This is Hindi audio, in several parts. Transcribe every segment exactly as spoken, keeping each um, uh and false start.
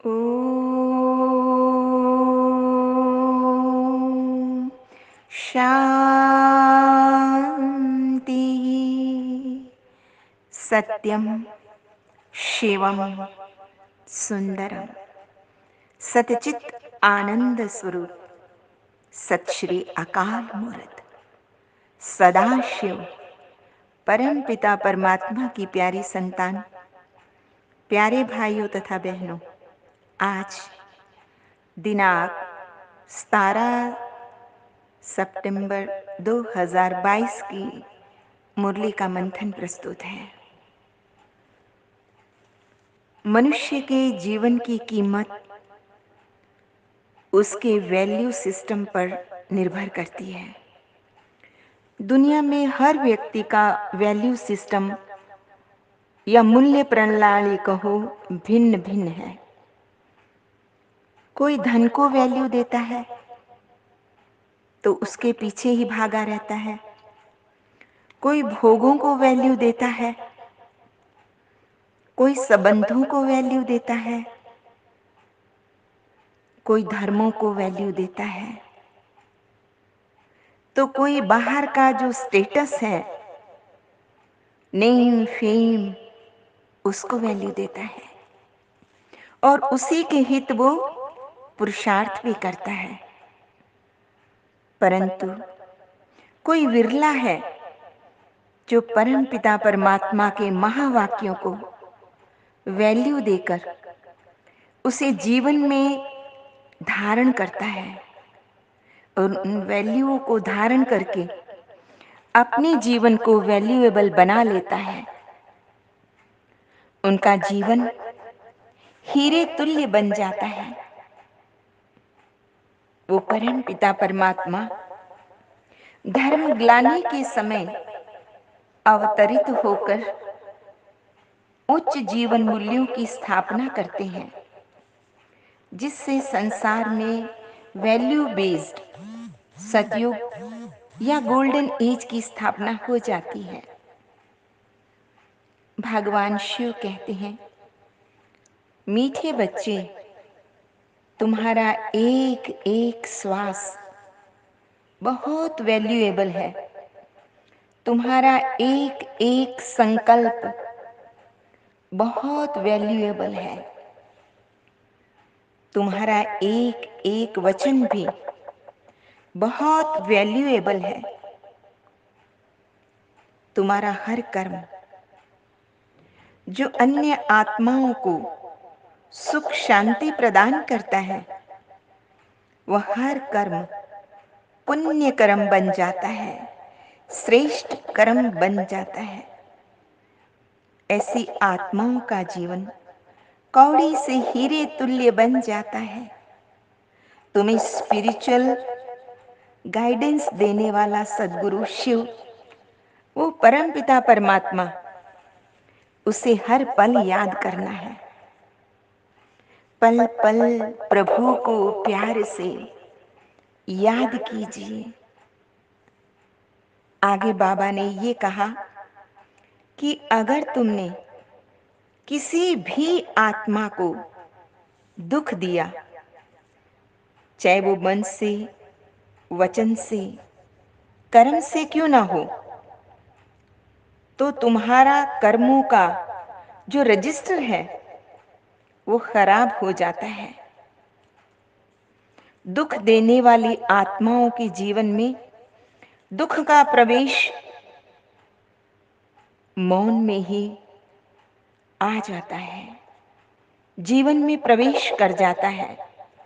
ॐ शान्ति। सत्यम शिवम सुंदरम सतचित आनंद स्वरूप सत श्री अकाल मूर्त सदाशिव परम पिता परमात्मा की प्यारी संतान, प्यारे भाइयों तथा बहनों, आज दिनांक सत्रह सितंबर दो हज़ार बाईस की मुरली का मंथन प्रस्तुत है। मनुष्य के जीवन की कीमत उसके वैल्यू सिस्टम पर निर्भर करती है। दुनिया में हर व्यक्ति का वैल्यू सिस्टम या मूल्य प्रणाली कहो भिन्न भिन्न है। कोई धन को वैल्यू देता है तो उसके पीछे ही भागा रहता है। कोई भोगों को वैल्यू देता है, कोई संबंधों को वैल्यू देता है, कोई धर्मों को वैल्यू देता है, तो कोई बाहर का जो स्टेटस है, नेम फेम, उसको वैल्यू देता है और उसी के हित वो पुरुषार्थ भी करता है। परंतु कोई विरला है जो परम पिता परमात्मा के महावाक्यों को वैल्यू देकर उसे जीवन में धारण करता है और उन वैल्यूओं को धारण करके अपने जीवन को वैल्यूएबल बना लेता है। उनका जीवन हीरे तुल्य बन जाता है। वो परम पिता परमात्मा धर्म ग्लानि के समय अवतरित होकर उच्च जीवन मूल्यों की स्थापना करते हैं, जिससे संसार में वैल्यू बेस्ड सतयुग या गोल्डन एज की स्थापना हो जाती है। भगवान शिव कहते हैं, मीठे बच्चे, तुम्हारा एक एक श्वास बहुत वैल्यूएबल है। तुम्हारा एक एक संकल्प बहुत वैल्यूएबल है। तुम्हारा एक एक वचन भी बहुत वैल्यूएबल है। तुम्हारा हर कर्म जो अन्य आत्माओं को सुख शांति प्रदान करता है, वह हर कर्म पुण्य कर्म बन जाता है, श्रेष्ठ कर्म बन जाता है। ऐसी आत्माओं का जीवन कौड़ी से हीरे तुल्य बन जाता है। तुम्हें स्पिरिचुअल गाइडेंस देने वाला सद्गुरु शिव, वो परम पिता परमात्मा, उसे हर पल याद करना है। पल पल प्रभु को प्यार से याद कीजिए। आगे बाबा ने ये कहा कि अगर तुमने किसी भी आत्मा को दुख दिया, चाहे वो मन से, वचन से, कर्म से क्यों ना हो, तो तुम्हारा कर्मों का जो रजिस्टर है वो खराब हो जाता है। दुख देने वाली आत्माओं के जीवन में दुख का प्रवेश मौन में ही आ जाता है, जीवन में प्रवेश कर जाता है।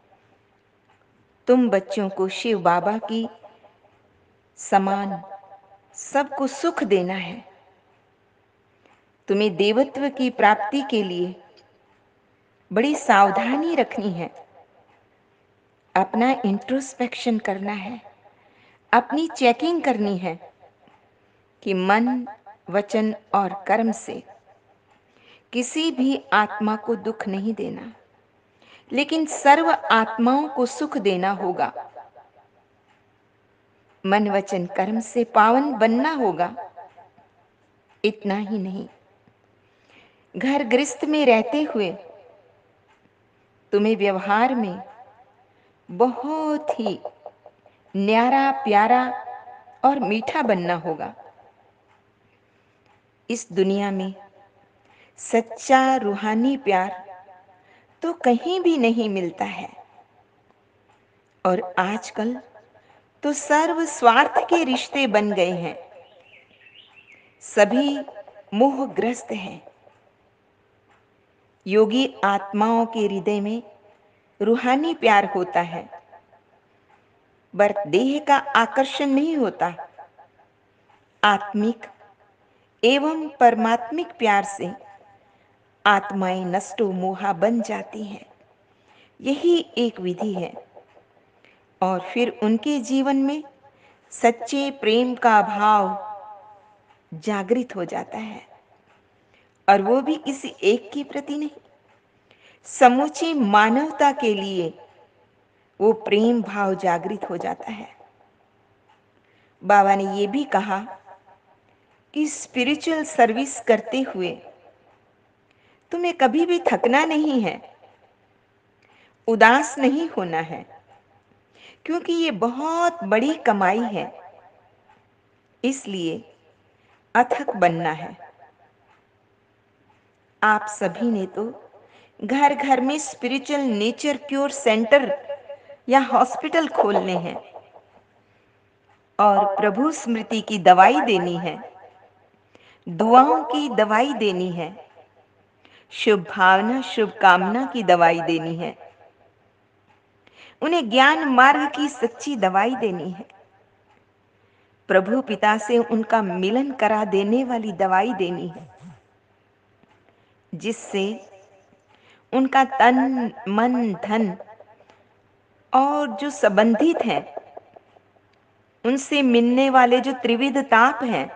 तुम बच्चों को शिव बाबा की समान सबको सुख देना है। तुम्हें देवत्व की प्राप्ति के लिए बड़ी सावधानी रखनी है। अपना इंट्रोस्पेक्शन करना है, अपनी चेकिंग करनी है कि मन, वचन और कर्म से किसी भी आत्मा को दुख नहीं देना, लेकिन सर्व आत्माओं को सुख देना होगा। मन, वचन, कर्म से पावन बनना होगा। इतना ही नहीं, घर गृहस्थ में रहते हुए तुम्हें व्यवहार में बहुत ही न्यारा, प्यारा और मीठा बनना होगा। इस दुनिया में सच्चा रूहानी प्यार तो कहीं भी नहीं मिलता है और आजकल तो सर्व स्वार्थ के रिश्ते बन गए हैं। सभी मोहग्रस्त हैं। योगी आत्माओं के हृदय में रूहानी प्यार होता है, बस देह का आकर्षण नहीं होता। आत्मिक एवं परमात्मिक प्यार से आत्माएं नष्टो मोहा बन जाती हैं। यही एक विधि है और फिर उनके जीवन में सच्चे प्रेम का भाव जागृत हो जाता है और वो भी किसी एक के प्रति नहीं, समूची मानवता के लिए वो प्रेम भाव जागृत हो जाता है। बाबा ने ये भी कहा कि स्पिरिचुअल सर्विस करते हुए तुम्हें कभी भी थकना नहीं है, उदास नहीं होना है, क्योंकि ये बहुत बड़ी कमाई है। इसलिए अथक बनना है। आप सभी ने तो घर घर में स्पिरिचुअल नेचर क्योर सेंटर या हॉस्पिटल खोलने हैं और प्रभु स्मृति की दवाई देनी है, दुआओं की दवाई देनी है, शुभ भावना शुभकामना की दवाई देनी है, उन्हें ज्ञान मार्ग की सच्ची दवाई देनी है, प्रभु पिता से उनका मिलन करा देने वाली दवाई देनी है, जिससे उनका तन मन धन और जो संबंधित हैं उनसे मिलने वाले जो त्रिविध ताप हैं,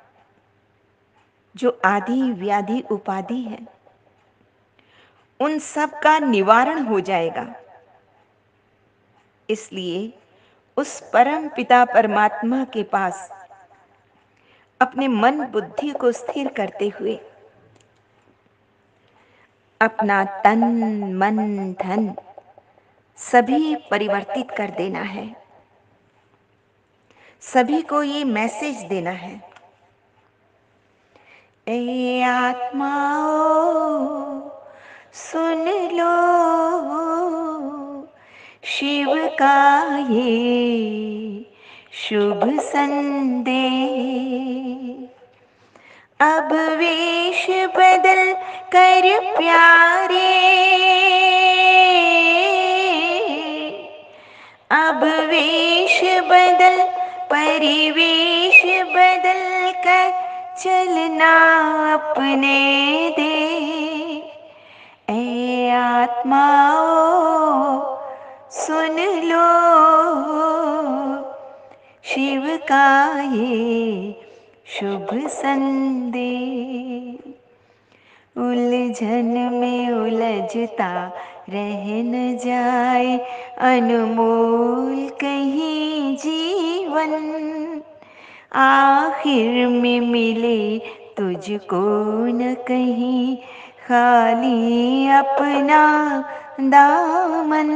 जो आदि व्याधि उपाधि हैं, उन सब का निवारण हो जाएगा। इसलिए उस परम पिता परमात्मा के पास अपने मन बुद्धि को स्थिर करते हुए अपना तन मन धन सभी परिवर्तित कर देना है। सभी को ये मैसेज देना है, ए आत्माओ सुन लो शिव का ये शुभ संदेश। अब वेश बदल कर प्यारे, अब वेश बदल परिवेश बदल कर चलना अपने दे। ए आत्माओ सुन लो शिव का ये शुभ संदेश। उलझन में उलझता रह न जाए अनमोल कहीं जीवन, आखिर में मिले तुझको न कहीं खाली अपना दामन।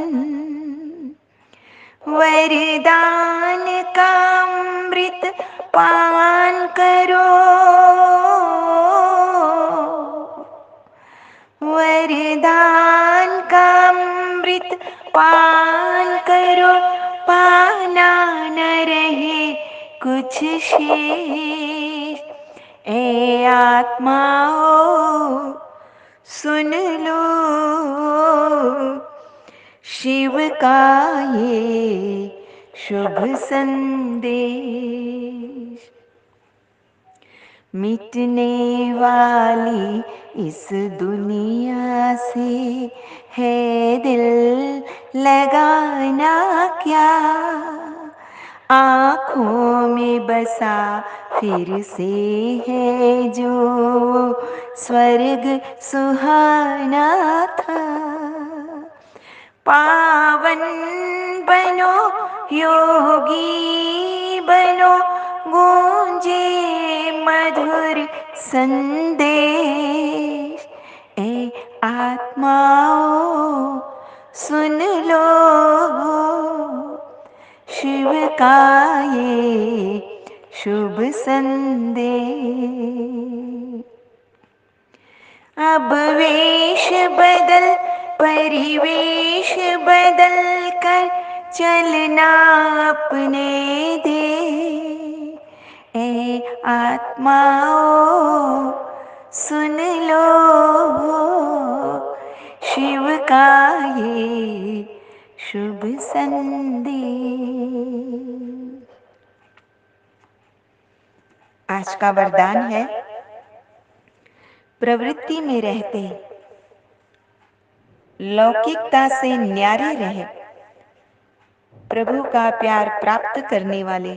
वरदान का अमृत पान करो, वरदान का अमृत पान करो, पाना न रहे कुछ शेष। ए आत्माओ सुन लो शिव का ये शुभ संदेश। मिटने वाली इस दुनिया से है दिल लगाना क्या, आँखों में बसा फिर से है जो स्वर्ग सुहाना था। पावन बनो योगी बनो, गूंजे मधुर संदेश। ए आत्माओ सुन लो शिव का ये शुभ संदेश। अब वेश बदल परिवेश बदल कर चलना अपने दे। ए आत्माओं सुन लो शिव का ये शुभ संदेश। आज का वरदान है, प्रवृत्ति में रहते लौकिकता से न्यारे रहे, प्रभु का प्यार प्राप्त करने वाले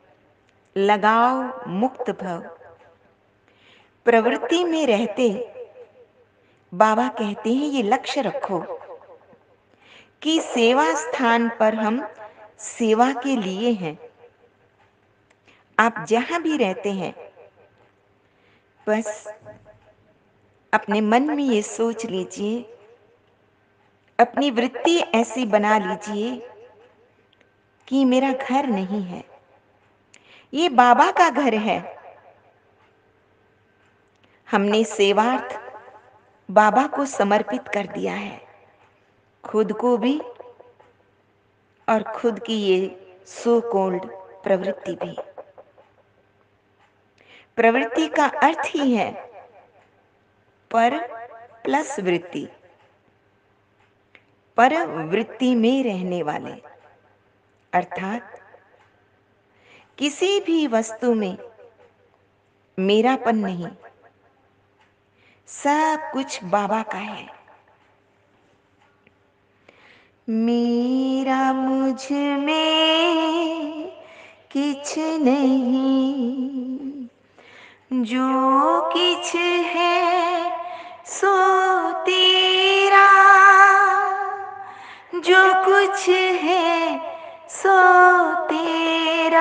लगाव मुक्त भव। प्रवृत्ति में रहते बाबा कहते हैं ये लक्ष्य रखो कि सेवा स्थान पर हम सेवा के लिए हैं। आप जहां भी रहते हैं बस अपने मन में ये सोच लीजिए, अपनी वृत्ति ऐसी बना लीजिए कि मेरा घर नहीं है, ये बाबा का घर है। हमने सेवार्थ बाबा को समर्पित कर दिया है, खुद को भी और खुद की ये सो कॉल्ड प्रवृत्ति भी। प्रवृत्ति का अर्थ ही है पर प्लस वृत्ति, पर वृत्ति में रहने वाले, अर्थात किसी भी वस्तु में मेरापन नहीं, सब कुछ बाबा का है। मेरा मुझ में किछ नहीं, जो किछ है सो तेरा, जो कुछ है सो तेरा।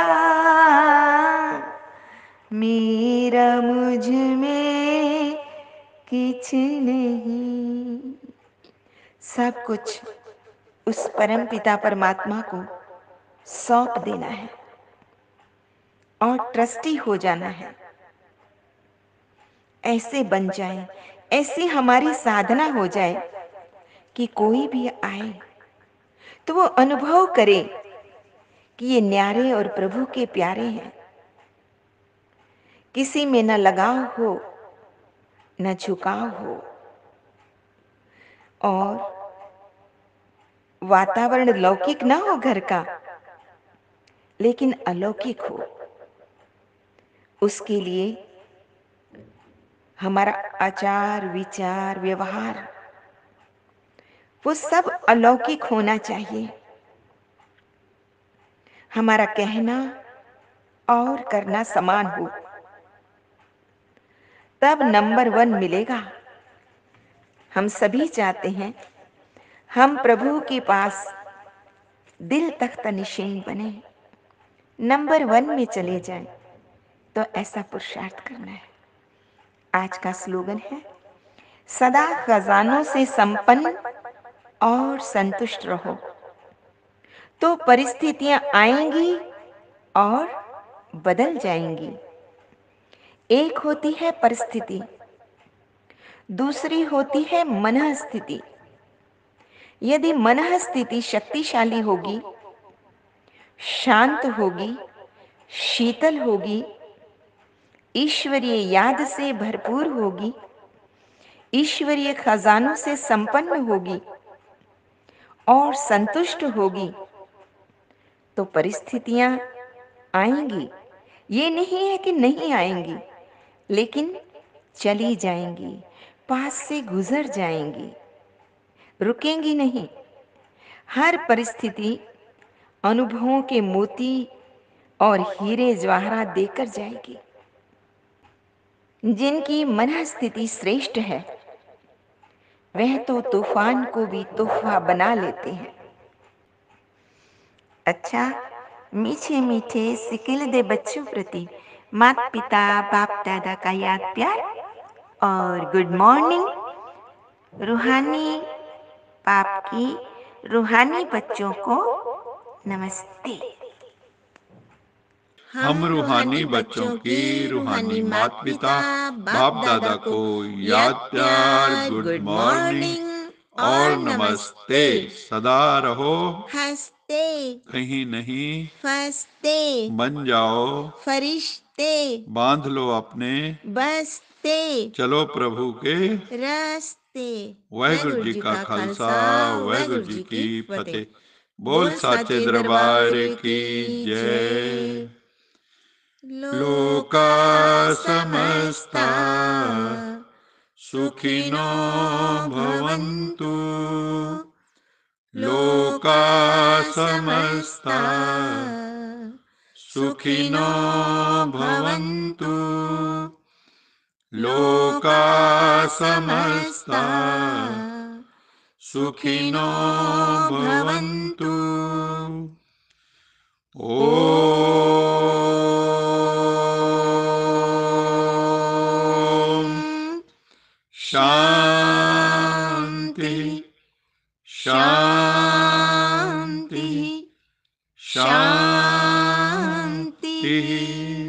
मेरा मुझ में किछ नहीं, सब कुछ उस परम पिता परमात्मा को सौंप देना है और ट्रस्टी हो जाना है। ऐसे बन जाए, ऐसी हमारी साधना हो जाए कि कोई भी आए तो वो अनुभव करे कि ये न्यारे और प्रभु के प्यारे हैं। किसी में न लगाव हो न झुकाव हो और वातावरण लौकिक ना हो घर का, लेकिन अलौकिक हो। उसके लिए हमारा आचार विचार व्यवहार वो सब अलौकिक होना चाहिए। हमारा कहना और करना समान हो, तब नंबर वन मिलेगा। हम सभी चाहते हैं हम प्रभु के पास दिल तख्त निशीन बने, नंबर वन में चले जाएं। तो ऐसा पुरुषार्थ करना है। आज का स्लोगन है, सदा खजानों से संपन्न और संतुष्ट रहो, तो परिस्थितियां आएंगी और बदल जाएंगी। एक होती है परिस्थिति, दूसरी होती है मनः स्थिति। यदि मनः स्थिति शक्तिशाली होगी, शांत होगी, शीतल होगी, ईश्वरीय याद से भरपूर होगी, ईश्वरीय खजानों से संपन्न होगी और संतुष्ट होगी, तो परिस्थितियां आएंगी। ये नहीं है कि नहीं आएंगी, लेकिन चली जाएंगी, पास से गुजर जाएंगी, रुकेंगी नहीं। हर परिस्थिति अनुभवों के मोती और हीरे जवाहरात देकर जाएगी। जिनकी मनः स्थिति श्रेष्ठ है वह तो तूफान को भी तोहफा बना लेते हैं। अच्छा, मीठे मीठे सिकिल दे बच्चों प्रति माता पिता बाप दादा का याद प्यार और गुड मॉर्निंग। रूहानी पाप की रूहानी बच्चों को नमस्ते। हम रूहानी बच्चों की रूहानी माता पिता बाप दादा को याद प्यार गुड मॉर्निंग और नमस्ते। सदा रहो हंसते, कहीं नहीं फंसते, बन जाओ फरिश्ते, बांध लो अपने बसते, चलो प्रभु के रास्ते। वाहिगुरु जी का खालसा वाहिगुरु जी की फतेह। बोल साचे दरबार की जय। लोका समस्ता सुखिनो भवन्तु। लोका समस्ता सुखिनो भवन्तु। लोका समस्ता सुखिनो भवन्तु। ओम शांति शांति शांति।